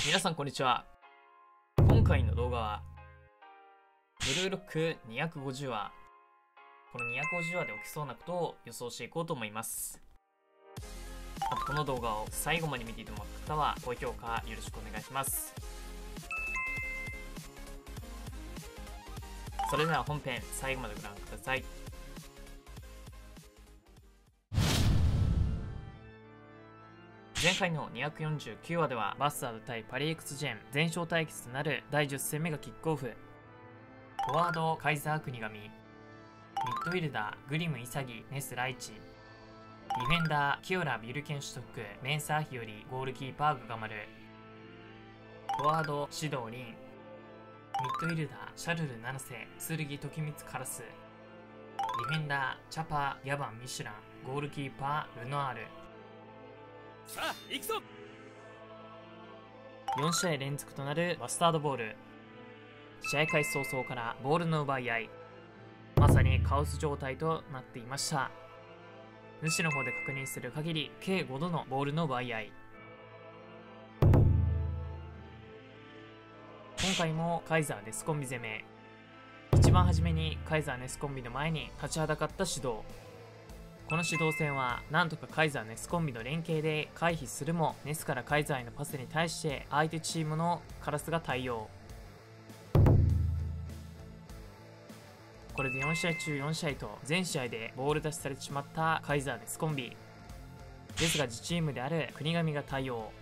皆さんこんにちは。今回の動画はブルーロック250話、この250話で起きそうなことを予想していこうと思います。あとこの動画を最後まで見ていてもらった方は高評価よろしくお願いします。それでは本編最後までご覧ください。前回の249話ではバスタード対パリエクスジェン全勝対決となる第10戦目がキックオフ。フォワードカイザー国神、ミッドフィルダーグリムイサギネスライチ、ディフェンダーキオラビュルケンシュトックメンサーヒよりゴールキーパーガガマル、フォワードシドウリン、ミッドフィルダーシャルル七瀬剣時光カラス、ディフェンダーチャパーヤバンミシュランゴールキーパールノアール。 さあ行くぞ。 4試合連続となるバスタードボール。試合開始早々からボールの奪い合い、まさにカオス状態となっていました。主の方で確認する限り計5度のボールの奪い合い。今回もカイザーネスコンビ攻め。一番初めにカイザーネスコンビの前に立ちはだかった指導。この主導戦はなんとかカイザーネスコンビの連携で回避するも、ネスからカイザーへのパスに対して相手チームのカラスが対応。これで4試合中4試合と全試合でボール出しされてしまったカイザーネスコンビですが、自チームである国神が対応。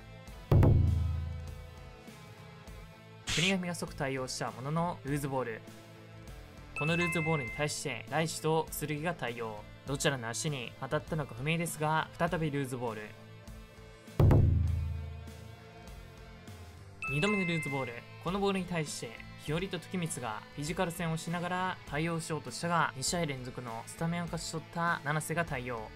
国神が即対応したもののルーズボール。このルーズボールに対してライチと剣が対応。どちらの足に当たったのか不明ですが、再びルーズボール。2度目のルーズボール。このボールに対して日和と時光がフィジカル戦をしながら対応しようとしたが、2試合連続のスタメンを勝ち取った七瀬が対応。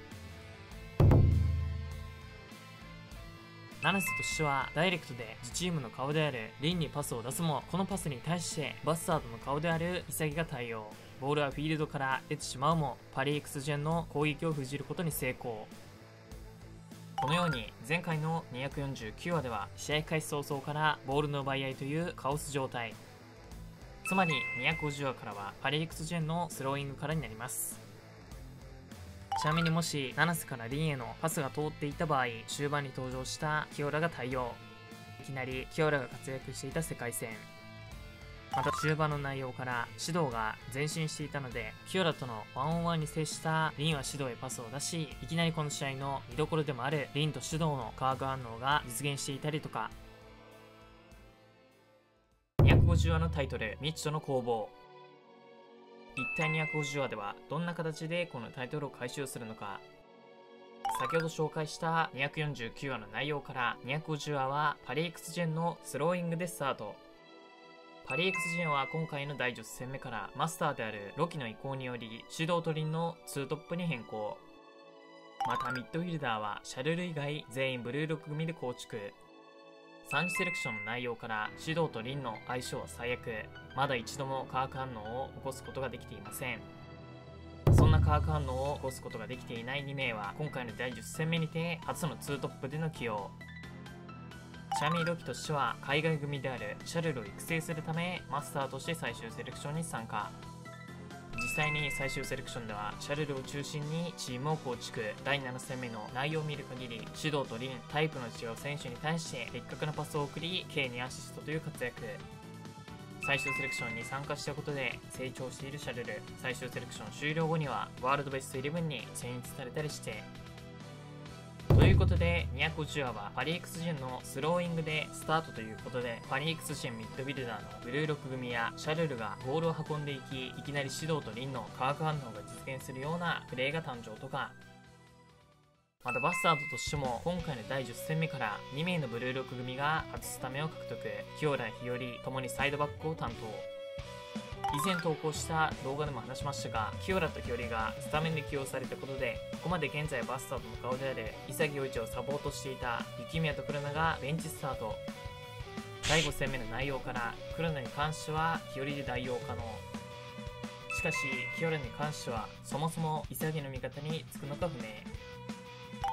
七瀬としてはダイレクトで自チームの顔であるリンにパスを出すも、このパスに対してバスタードの顔であるイサギが対応。ボールはフィールドから出てしまうも、パリエクスジェンの攻撃を封じることに成功。このように前回の249話では試合開始早々からボールの奪い合いというカオス状態。つまり250話からはパリエクスジェンのスローイングからになります。ちなみにもし七瀬からリンへのパスが通っていた場合、終盤に登場したキオラが対応。いきなりキオラが活躍していた世界戦。また終盤の内容から指導が前進していたので、キオラとのワンオンワンに接したリンは指導へパスを出し、いきなりこの試合の見どころでもあるリンと指導の化学反応が実現していたりとか。250話のタイトル、未知との攻防。一体250話ではどんな形でこのタイトルを回収するのか。先ほど紹介した249話の内容から250話はパリエクスジェンのスローイングでスタート。パリエクスジェンは今回の第10戦目からマスターであるロキの意向により指導とリンの2トップに変更。またミッドフィルダーはシャルル以外全員ブルーロック組で構築。3次セレクションの内容から指導とリンの相性は最悪。まだ一度も化学反応を起こすことができていません。そんな化学反応を起こすことができていない2名は今回の第10戦目にて初の2トップでの起用。ちなみにロキとしては海外組であるシャルルを育成するためマスターとして最終セレクションに参加。実際に最終セレクションではシャルルを中心にチームを構築。第7戦目の内容を見る限り指導とリン、タイプの違う選手に対して的確なパスを送り計2アシストという活躍。最終セレクションに参加したことで成長しているシャルル、最終セレクション終了後にはワールドベスト11に選出されたりして。ということで250話はパリエクスジェンのスローイングでスタートということで、パリエクスジェンミッドフィルダーのブルーロック組やシャルルがボールを運んでいき、いきなり指導とリンの化学反応が実現するようなプレーが誕生とか。またバスタードとしても今回の第10戦目から2名のブルーロック組が初スタメンを獲得。キオラ、ヒヨリともにサイドバックを担当。以前投稿した動画でも話しましたが、キオラとヒヨリがスタメンで起用されたことで、ここまで現在バスタードの顔である潔陽一をサポートしていた雪宮とクルナがベンチスタート。第5戦目の内容からクルナに関してはヒヨリで代用可能。しかしキオラに関してはそもそも潔の味方につくのか不明。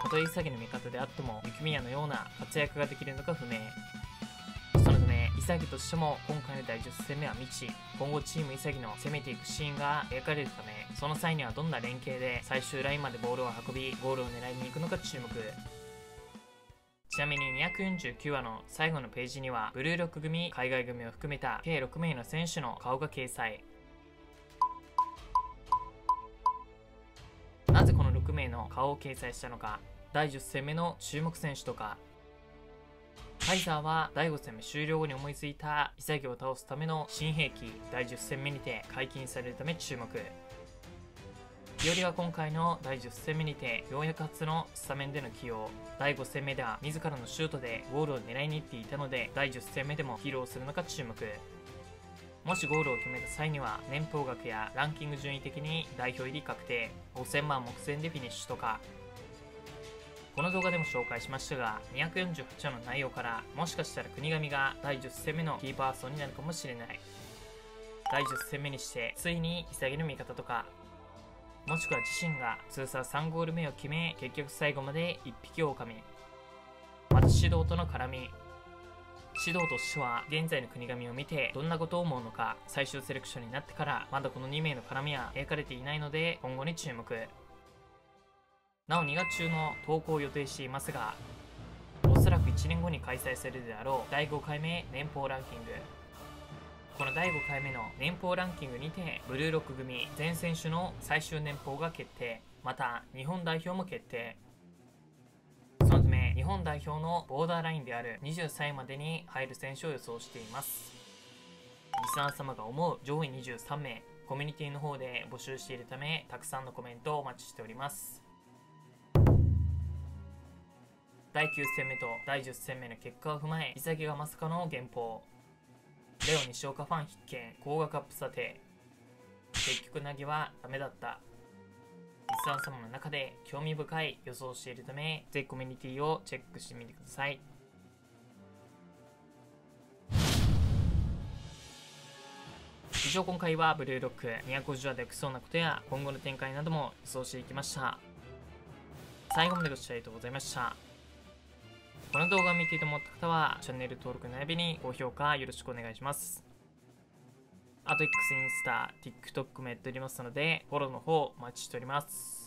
とえ潔の味方であっても雪宮のような活躍ができるのか不明。そのため潔としても今回の第10戦目は未知。今後チーム潔の攻めていくシーンが描かれるため、その際にはどんな連携で最終ラインまでボールを運びゴールを狙いに行くのか注目。ちなみに249話の最後のページにはブルーロック組、海外組を含めた計6名の選手の顔が掲載。なぜこの6名の顔を掲載したのか。第10戦目の注目選手とか。カイザーは第5戦目終了後に思いついた潔を倒すための新兵器、第10戦目にて解禁されるため注目。日和は今回の第10戦目にてようやく初のスタメンでの起用。第5戦目では自らのシュートでゴールを狙いに行っていたので、第10戦目でも披露するのか注目。もしゴールを決めた際には年俸額やランキング順位的に代表入り確定、5000万目前でフィニッシュとか。この動画でも紹介しましたが、248話の内容からもしかしたら国神が第10戦目のキーパーソンになるかもしれない。第10戦目にしてついに潔の味方とか、もしくは自身が通算3ゴール目を決め結局最後まで1匹狼。また指導との絡み。指導としては現在の国神を見てどんなことを思うのか。最終セレクションになってからまだこの2名の絡みは描かれていないので今後に注目。なお2月中の投稿を予定していますが、おそらく1年後に開催されるであろう第5回目年俸ランキング。この第5回目の年俸ランキングにてブルーロック組全選手の最終年俸が決定、また日本代表も決定。そのため日本代表のボーダーラインである23位までに入る選手を予想しています。リスナー様が思う上位23名、コミュニティの方で募集しているためたくさんのコメントをお待ちしております。第9戦目と第10戦目の結果を踏まえ、潔がまさかの減俸。レオ西岡ファン必見、高額アップ査定。結局凪はダメだった。リスナー様の中で興味深い予想をしているため、ぜひコミュニティをチェックしてみてください。以上、今回はブルーロック250話で起きそうなことや今後の展開なども予想していきました。最後までご視聴ありがとうございました。この動画を見ていて思った方はチャンネル登録並びに高評価よろしくお願いします。あと X、インスタ、TikTok もやっておりますのでフォローの方お待ちしております。